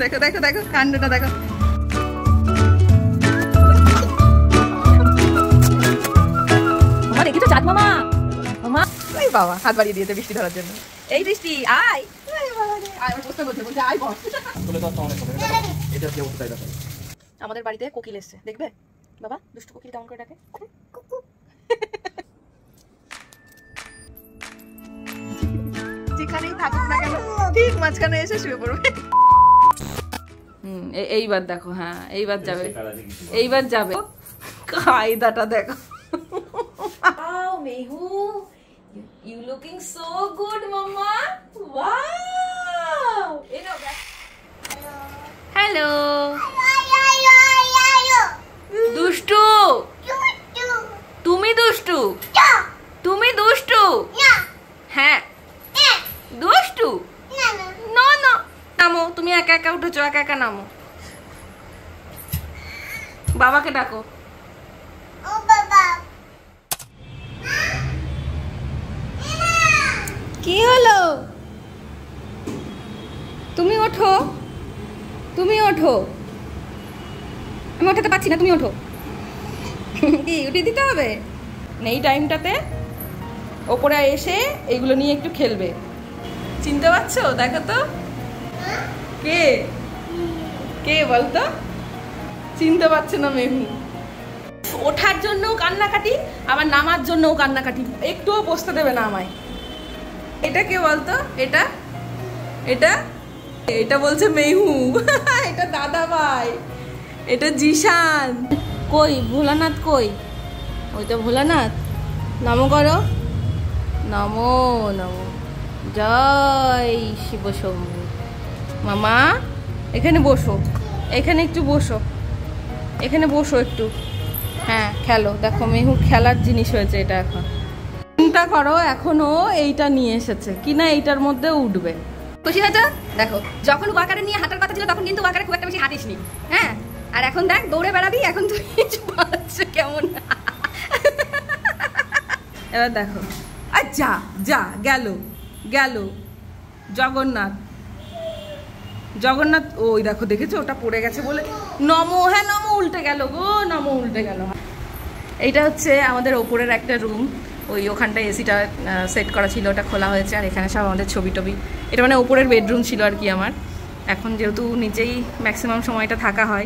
দেখো দেখো দেখো কাণ্ডটা দেখো। দেখি তো চাঁদ মামা, মামা এই বাবা হাত বাড়িয়ে দিয়েছে বৃষ্টি ধরার জন্য। এই বৃষ্টি আয়, আমাদের বাড়িতে কোকিল এসছে, দেখবে বাবা? দুষ্টু কোকিল কেমন করে ডাকে, যেখানেই থাকুক না কেন ঠিক মাঝখানে এসে শুয়ে পড়বে। এইবার দেখো, হ্যাঁ এইবার যাবে, এইবার যাবে। কায়দাটা দেখো। Wow, Mehu, you looking so good, Mama. Wow. Hello. দুষ্টু, তুমি দুষ্টু, তুমি দুষ্টু, হ্যাঁ দুষ্টু। না না, নামো, তুমি একা একা উঠেছো, একা একা নামো। বাবাকে ডাকো। কি হলো? তুমি ওঠো, তুমি ওঠো। আমি ওঠাতে পারছি না, তুমি ওঠো। কি উঠিয়ে দিতে হবে? এই টাইমটাতে ওপরে এসে এইগুলো নিয়ে একটু খেলবে। চিনতে পারছো? দেখো তো কে কে বলতো? চিনতে পারছে না মেহু। ওঠার জন্যও কান্নাকাটি, আবার নামার জন্যও কান্নাকাটি, একটুও বসতে দেবে না আমায়। এটা কে বলতো? এটা এটা এটা বলছে মেহু। এটা দাদা ভাই, এটা জিশান। কই ভোলানাথ কই? ওই তো ভোলানাথ। নমো করো, নমো নমো, জয় শিব শম্ভু। মামা এখানে বসো, এখানে একটু বসো, এখানে বসো একটু। হ্যাঁ খেলো। দেখো মেহুর খেলার জিনিস হয়েছে এটা। এখন চিন্তা করো, এখনো এইটা নিয়ে এসেছে কিনা এইটার মধ্যে উঠবে। খুশি হয়েছে? দেখো যখন ওয়াকারে নিয়ে হাঁটার কথা ছিল তখন কিন্তু ওয়াকারে খুব একটা বেশি হাঁটিসনি, হ্যাঁ। আর এখন দেখ দৌড়ে বেড়াবি, এখন তুই কেমন। এবার দেখো, আর যা যা গেল গেল জগন্নাথ, জগন্নাথ। ওই দেখো, দেখেছো ওটা পড়ে গেছে বলে নমো, হ্যাঁ নমো উল্টে গেল গো, নমো উল্টে গেল। এইটা হচ্ছে আমাদের ওপরের একটা রুম, ওই ওখানটায় এসিটা সেট করা ছিল, ওটা খোলা হয়েছে। আর এখানে সব আমাদের ছবি টবি, এটা মানে ওপরের বেডরুম ছিল আর কি আমার। এখন যেহেতু নিচেই ম্যাক্সিমাম সময়টা থাকা হয়।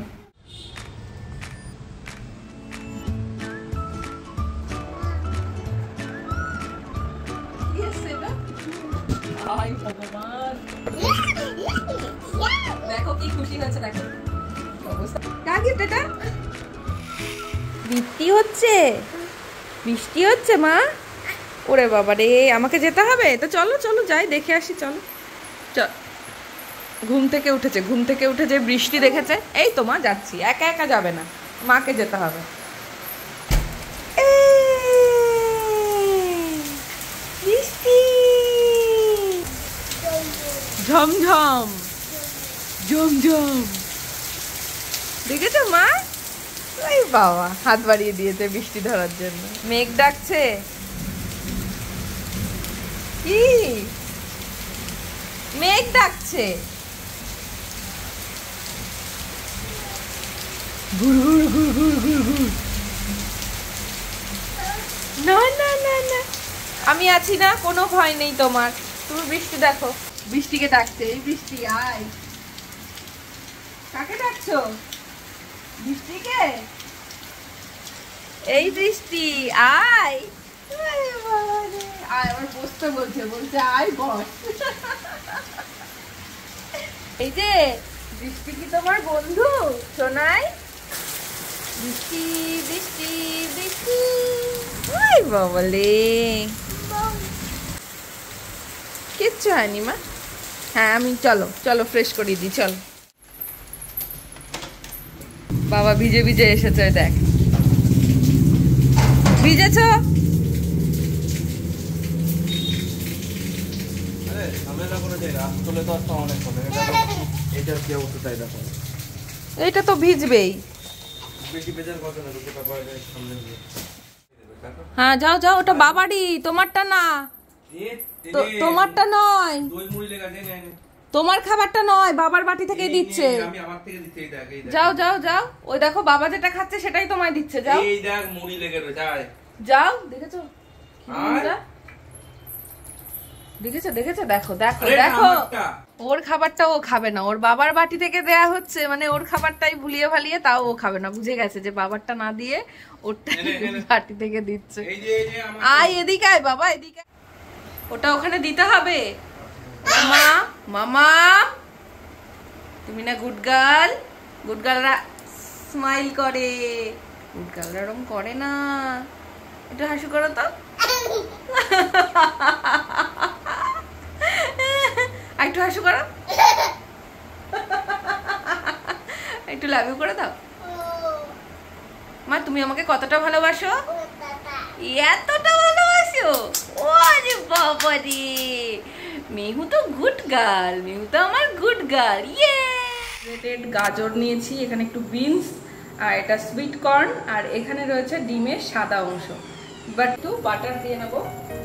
দেখো কি খুশি হয়েছে, দেখো বৃষ্টি হচ্ছে, বৃষ্টি হচ্ছে মা। ওরে বাবা রে, আমাকে যেতে হবে তো, চলো চলো যাই দেখে আসি, চলো। ঘুম থেকে উঠেছে, ঘুম থেকে উঠে যে বৃষ্টি দেখেছে। এই তো মা যাচ্ছি, একা একা যাবে না, মাকে যেতে হবে। বৃষ্টি ঝমঝম ঝমঝম, দেখেছো মা? ওই বাবা হাত বাড়িয়ে দিয়েছে বৃষ্টি ধরার জন্য। মেঘ ডাকছে কি? মেঘ ডাকছে, ঘুর ঘুর ঘুর ঘুর ঘুর ঘুর। না না না না, আমি আছি না, কোনো ভয় নেই তোমার। তুমি বৃষ্টি দেখো, বৃষ্টিকে ডাকছে। এই বৃষ্টি আয়। কাকে ডাকছো? বৃষ্টিকে। এই বৃষ্টি আয়, আয়। আমার বসতে বলছে, বলছে আয় বস। এই যে বৃষ্টি কি তোমার বন্ধু সোনাই? বৃষ্টি বৃষ্টি বৃষ্টি, ওই বাবলে কিচ্ছু হয়নি মা। হ্যাঁ আমি, চলো চলো ফ্রেশ করিয়ে দিই, চলো। বাবা ভিজে ভিজে এসেছে, দেখ ভিজেছ। এইটা তো ভিজবেই। হ্যাঁ যাও যাও, ওটা বাবারই, তোমারটা না, তোমারটা নয়। তোমার খাবারটা নয়, বাবার বাটি থেকেই দিচ্ছে। আমি আমার থেকে দিচ্ছি, এই দেখ, এই দেখ। যাও যাও যাও, ওই দেখো বাবা যেটা খাচ্ছে সেটাই তোমায় দিচ্ছে, যাও। এই দেখ মুড়ি লেগে রয়েছে, আয়। যাও, দেখেছো আয়। দেখেছো দেখেছো, দেখো দেখো আরে দেখো, আমারটা। ওর খাবারটা ও খাবে না, ওর বাবার বাটি থেকে দেয়া হচ্ছে, মানে ওর খাবারটাই ভুলিয়ে ভালিয়ে তাও ও খাবে না, বুঝে গেছে যে বাবারটা না দিয়ে ওরটা বাটি থেকে দিচ্ছে। এই যে আমার আয় এদিকে আয় বাবা, এদিকে। ওটা ওখানে দিতে হবে। মামা মামা, তুমি না গুড গার্ল, গুড গার্লরা স্মাইল করে, গুড গার্লরা এরকম করে না। একটু হাসি করো তো, একটু হাসি করো, একটু লাভ ইউ করে দাও। মা তুমি আমাকে কতটা ভালোবাসো? এতটা ভালোবাসো? ও আরে বাবা রে, মেহু তো গুড গার্ল, মেহু তো আমার গুড গার্ল। ইয়ে গ্রেটেড গাজর নিয়েছি, এখানে একটু বিনস, আর এটা সুইট কর্ন, আর এখানে রয়েছে ডিমের সাদা অংশ। এবার একটু বাটার দিয়ে নেব,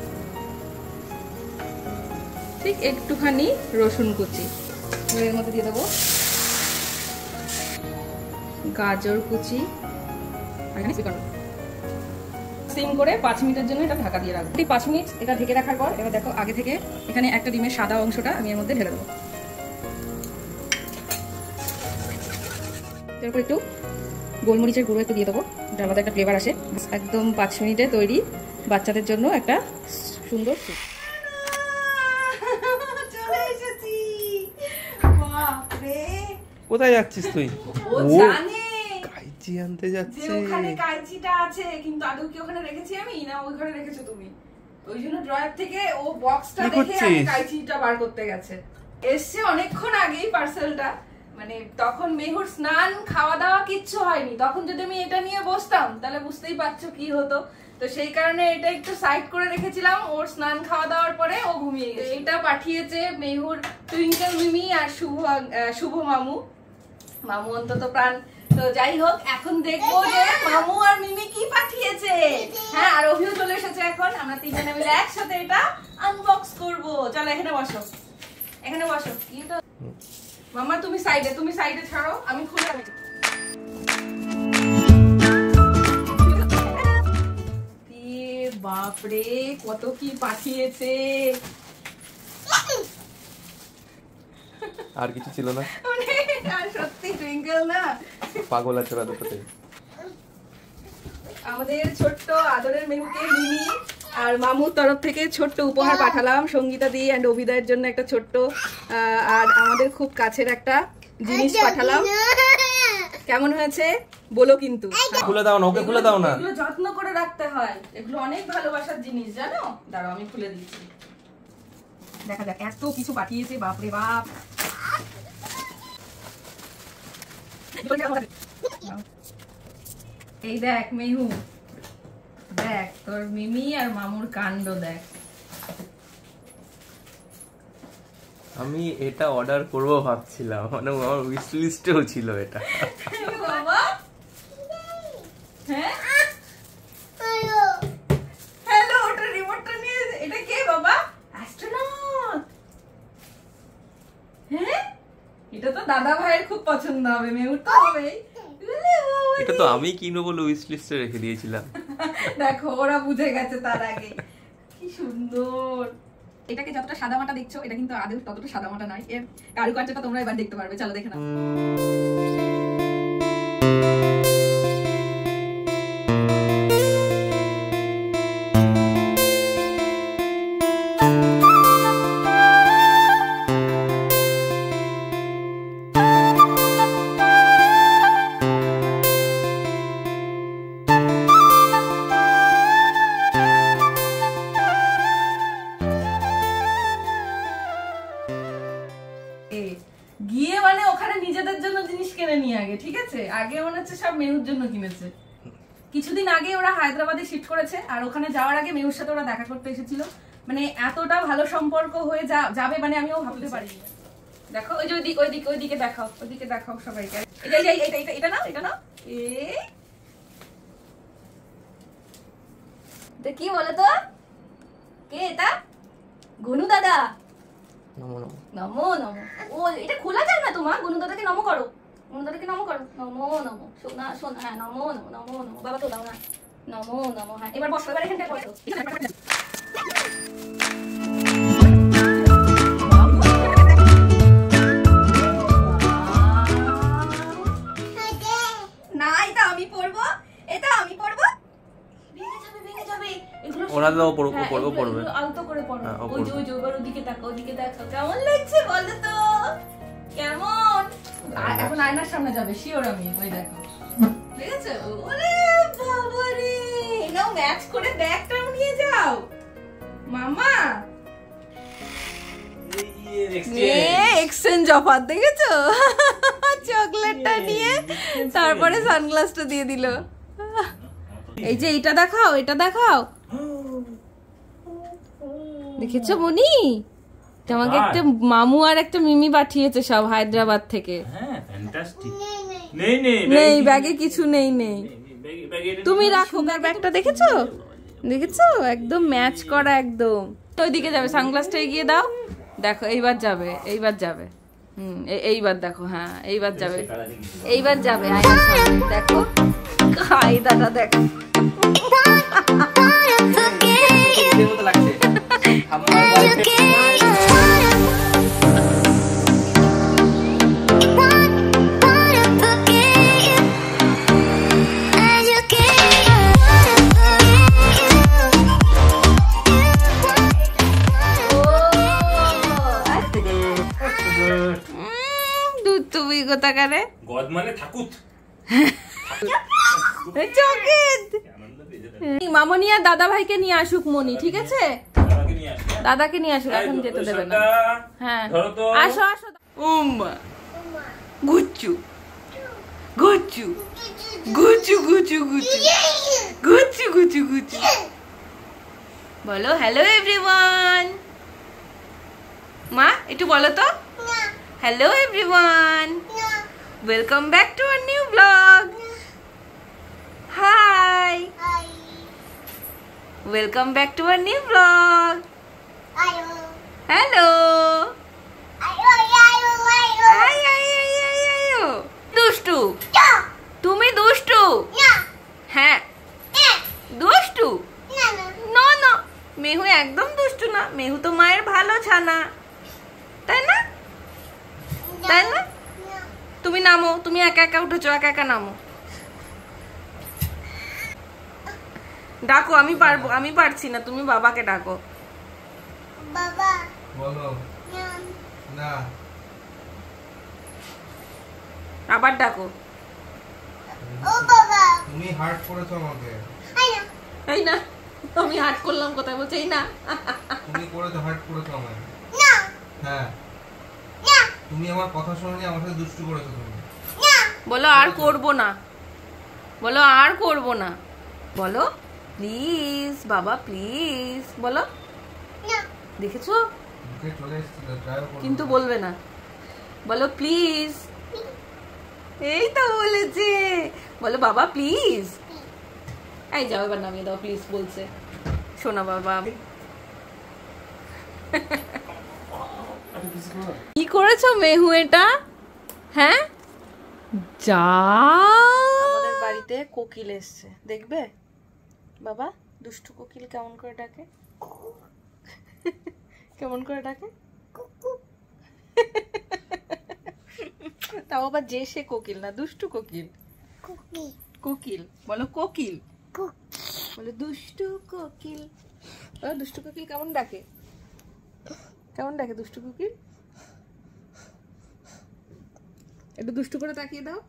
ঠিক একটুখানি রসুন কুচি এর মধ্যে দিয়ে দেবো, গাজর কুচি, আর এখানে সুইট কর্ন। সিম করে 5 মিনিটের জন্য এটা ঢাকা দিয়ে রাখবো। 5 মিনিট এটা ঢেকে রাখার পর এবার দেখো আগে থেকে এখানে একটা ডিমের সাদা অংশটা আমি এর মধ্যে ঢেলে দেবো। এরপর একটু গোলমরিচের গুঁড়ো একটু দিয়ে দেবো, এটা আলাদা একটা ফ্লেভার আসে। একদম 5 মিনিটে তৈরি বাচ্চাদের জন্য একটা সুন্দর স্যুপ। চলে এসেছি। বাপরে, কোথায় যাচ্ছিস তুই? ও জানে কাইচি আনতে যাচ্ছে। যে ওখানে কাইচিটা আছে, কিন্তু আদৌ কি ওখানে রেখেছি আমি, না ওই ঘরে রেখেছো তুমি? ওই জন্য ড্রয়ার থেকে ও বক্সটা দেখে আমি কাইচিটা বার করতে গেছে। এসছে অনেকক্ষণ আগেই পার্সেলটা, মানে তখন মেহুর স্নান খাওয়া দাওয়া কিচ্ছু হয়নি, তখন যদি আমি এটা নিয়ে বসতাম তাহলে বুঝতেই পারছো কি হতো। তো সেই কারণে এটা একটু সাইড করে রেখেছিলাম, ওর স্নান খাওয়া দাওয়ার পরে ও ঘুমিয়ে গেছে। এটা পাঠিয়েছে মেহুর টুইঙ্কেল মিমি আর শুভ মামু, মামু অন্তত প্রাণ। তো যাই হোক, এখন দেখবো যে মামু আর মিমি কি পাঠিয়েছে। হ্যাঁ, আর অভিও চলে এসেছে, এখন আমরা তিনজনে মিলে একসাথে এটা আনবক্স করব। চলো এখানে বসো, এখানে বসো। মামা তুমি সাইডে ছাড়ো, আমি খুলে রাখি। বাপরে কত কি পাঠিয়েছে, আর কিছু ছিল না, আর সত্যি টুইঙ্কেল না পাগল আছে ওরা দুটোতে। আমাদের ছোট্ট আদরের মেহুকে মিমি আর মামুর তরফ থেকে ছোট্ট উপহার পাঠালাম, সঙ্গীতা দি এন্ড অভিদয়ের জন্য একটা ছোট্ট, আর আমাদের খুব কাছের একটা জিনিস পাঠালাম। কেমন হয়েছে বলো কিন্তু। খুলে দাও না, ওকে খুলে দাও না। এগুলো যত্ন করে রাখতে হয়, এগুলো অনেক ভালোবাসার জিনিস জানো। দাঁড়াও আমি খুলে দিচ্ছি, দেখা যাক এত কিছু পাঠিয়েছে, বাপরে বাপ। এই দেখ মেহু, দেখ তোর মিমি আর মামুর কাণ্ড দেখ। আমি এটা অর্ডার করব ভাবছিলাম, মানে আমার উইশ লিস্টেও ছিল এটা। বাবা হ্যাঁ, হ্যালো, ওটা রিমোটটা নিয়ে, এটা কে বাবা? অ্যাস্ট্রোনট। হ্যাঁ, এটা তো দাদা ভাইয়ের খুব পছন্দ হবে, মেহুর তো হবেই। এটা তো আমি কিনবো বলে উইশ লিস্টে রেখে দিয়েছিলাম। দেখো ওরা বুঝে গেছে তার আগে, কি সুন্দর। এটাকে যতটা সাদামাটা দেখছো, এটা কিন্তু আদৌ ততটা সাদামাটা নয়, এর কারুকার্যটা তোমরা এবার দেখতে পারবে, চলো দেখে নাও। গিয়ে মানে ওখানে নিজেদের জন্য জিনিস কিনে নিয়ে আগে, ঠিক আছে? আগে মনে হচ্ছে সব মেহুর জন্য কিনেছে। কিছুদিন আগে ওরা হায়দ্রাবাদে শিফট করেছে, আর ওখানে যাওয়ার আগে মেহুর সাথে ওরা দেখা করতে এসেছিল, মানে এতটা ভালো সম্পর্ক হয়ে যাবে মানে আমিও ভাবতে পারিনি। দেখো ওই যে ওইদিকে দেখাও, ওইদিকে দেখাও সবাইকে। এটা না, এটা না, কি বলো তো, কে এটা? গনু দাদা। নমো নমো নমো নমো। ও এটা খোলা যায় না তোমার? গুণদাদাকে নমো করো, গুণদাদাকে নমো করো। নমো নমো সোনা সোনা, হ্যাঁ নমো নমো নমো নমো। বাবা তো দাও না, নমো নমো। হ্যাঁ এবার বসো, এবার এখানটায় বসো। না এটা আমি পড়বো, এটা আমি পড়বো। ভেঙে যাবে, ভেঙে যাবে এগুলো। ওরা তো পড়বে। আলতো করে পড়ো। হ্যাঁ, ওই যে ওই ওদিকে তাকাও, ওদিকে তাকাও। কেমন লাগছে বলো তো? কেমন? এখন আয়নার সামনে যাবে শিওর আমি। ওই দেখো, ঠিক আছে? ওরে বাবা রে, নাও ম্যাচ করে ব্যাগটাও নিয়ে যাও মামা। এক্সচেঞ্জ অফার দেখেছো? চকলেটটা নিয়ে তারপরে সানগ্লাসটা দিয়ে দিল। এই যে এটা দেখাও, এটা দেখাও। দেখেছো মনি? তোমাকে একটা মামু আর একটা মিমি পাঠিয়েছে সব হায়দ্রাবাদ থেকে। হ্যাঁ ফ্যান্টাস্টিক। নেই ব্যাগে কিছু নেই। তুমি রাখো ব্যাগটা। দেখেছো? দেখেছো? একদম ম্যাচ করা একদম। ওইদিকে যাবে, সানগ্লাসটা এগিয়ে দাও। দেখো এইবার যাবে, এইবার যাবে। এইবার দেখো, হ্যাঁ এইবার যাবে, এইবার যাবে। দেখো কায়দাটা দেখো। তুমি কোথাকারে? গদ মানে থাকুত। মামনি আর দাদা ভাইকে নিয়ে আসুক মনি, ঠিক আছে? দাদাকে নিয়ে আসুক, এখন যেতে দেবে না। হ্যাঁ আসো আসো। গুচ্চু গুচ্চু গুচ্চু গুচ্চু গুচ্চু গুচ্চু গুচ্চু গুচ্চু। বলো হ্যালো এভরিওয়ান। মা একটু বলো তো। Hello everyone, welcome back to our new blog. Hi, welcome back to our new blog. Hello. দুষ্টু, তুমি দুষ্টু? হ্যাঁ দুষ্টু। না না, মেহু একদম দুষ্টু না। মেহু তো মায়ের ভালো ছানা, তাই না? তাই না? তুমি নামো, তুমি একা একা উঠেছো, একা একা নামো। ডাকো, আমি পারবো, আমি পারছি না, তুমি বাবাকে ডাকো। বাবা বলো না, আবার ডাকো। ও বাবা, তুমি হার্ট করেছো আমাকে। এই না, আমি হার্ট করলাম কোথায়? বলছে এই না, তুমি করেছো, হার্ট করেছো আমাকে। না হ্যাঁ, তুমি আমার কথা শুনোনি, আমার সাথে দুষ্টু করেছো তুমি। বলো আর করব না, বলো আর করব না, বলো প্লিজ বাবা প্লিজ, বলো। দেখেছো কিন্তু বলবে না, বলো প্লিজ। এই তো বলেছে, বলো বাবা প্লিজ। এই যাও এবার নামিয়ে দাও প্লিজ বলছে। শোনা বাবা, কি করেছো মেহু এটা? হ্যাঁ যা, আমাদের বাড়িতে কোকিল এসছে, দেখবে বাবা? দুষ্টু কোকিল কেমন করে ডাকে, কেমন করে ডাকে? তাও আবার যে সে কোকিল না, দুষ্টু কোকিল। কোকিল বলো, কোকিল বলো, দুষ্টু কোকিল। দুষ্টু কোকিল কেমন ডাকে, কেমন ডাকে দুষ্টু কোকিল? একটু দুষ্টু করে তাকিয়ে দাও।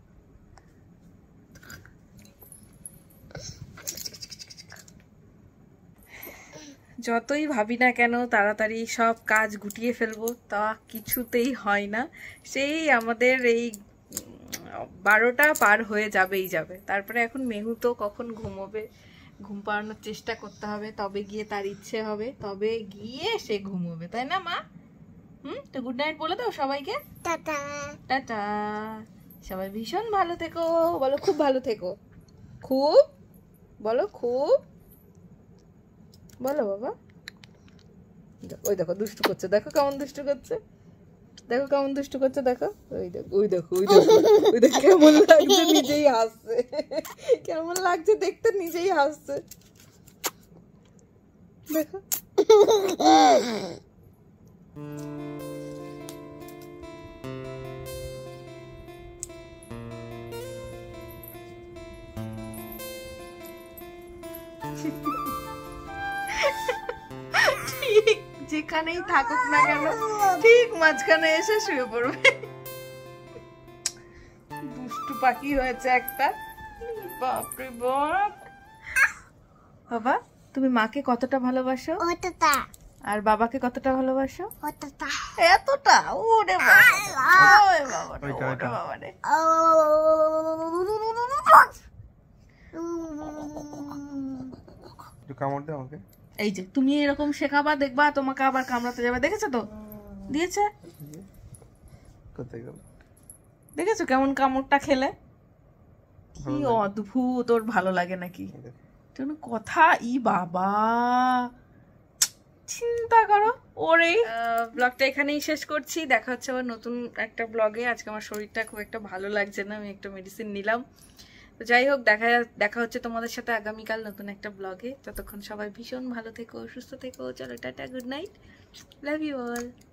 যতই ভাবি না কেন তাড়াতাড়ি সব কাজ গুটিয়ে ফেলবো, তা কিছুতেই হয় না। সেই আমাদের এই 12টা পার হয়ে যাবেই যাবে। তারপরে এখন মেহু তো কখন ঘুমোবে, ঘুম পাড়ানোর চেষ্টা করতে হবে, তবে গিয়ে তার ইচ্ছে হবে, তবে গিয়ে সে ঘুমোবে, তাই না মা? তো গুড নাইট বলে দাও সবাইকে। টাটা টাটা, সবাই ভীষণ ভালো থেকো, বলো খুব ভালো থেকো, খুব বলো, খুব বলো বাবা। ওই দেখো দুষ্টু করছে, দেখো কেমন দুষ্টু করছে, দেখো কেমন দুষ্টু করছে, দেখো ওই দেখো ওই দেখো ওই দেখো ওই দেখো কেমন লাগছে, নিজেই হাসছে, কেমন লাগছে দেখতে, নিজেই হাসছে, দেখো। ঠিক যেখানেই থাকুক না কেন ঠিক মাঝখানে এসে শুয়ে পড়বে। দুষ্টু পাখি হয়েছে একটা, বাপরে বাপ। বাবা তুমি মাকে কতটা ভালোবাসো? আর বাবাকে কতটা ভালোবাসো? এতটা? ওরে বাবা, ওরে বাবা, ওরে বাবা রে। কামড় দে আমাকে। এই যে তুমি এরকম শেখাবা, দেখবা তোমাকে আবার কামড়াতে যাবে, দেখেছো তো? দিয়েছে, কোথায় গেল? দেখেছো কেমন কামড়টা খেলে? কি অদ্ভুত, ওর ভালো লাগে নাকি? কথা, ই বাবা, চিন্তা করো। ওরে ব্লগটা এখানেই শেষ করছি, দেখা হচ্ছে আবার নতুন একটা ব্লগে। আজকে আমার শরীরটা খুব একটা ভালো লাগছে না, আমি একটা মেডিসিন নিলাম। তো যাই হোক, দেখা হচ্ছে তোমাদের সাথে আগামীকাল নতুন একটা ব্লগে। ততক্ষণ সবাই ভীষণ ভালো থেকো, সুস্থ থেকো। চলো টাটা, good night, love you all.